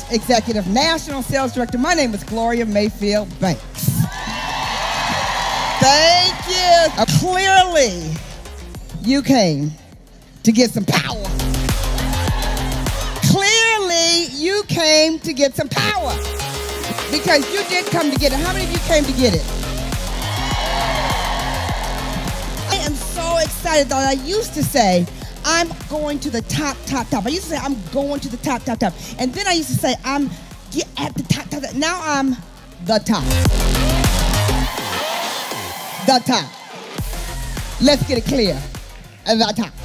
Executive National Sales Director. My name is Gloria Mayfield Banks. Thank you. Clearly, you came to get some power. Clearly, you came to get some power. Because you did come to get it. How many of you came to get it? I am so excited that I used to say, I'm going to the top. I used to say, I'm going to the top. And then I used to say, I'm at the top. Now I'm the top. The top. Let's get it clear. The top.